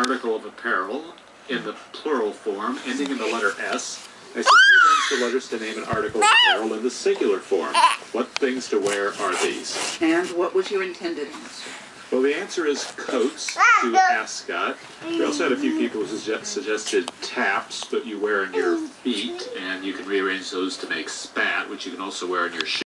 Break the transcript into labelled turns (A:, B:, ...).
A: article of apparel in the plural form, ending in the letter S. I said, here the letters to name an article of apparel in the singular form. What things to wear are these?
B: And what was your intended answer?
A: Well, the answer is coats to ascot. We also had a few people who suggested taps that you wear on your feet, and you can rearrange those to make spat, which you can also wear on your shoes.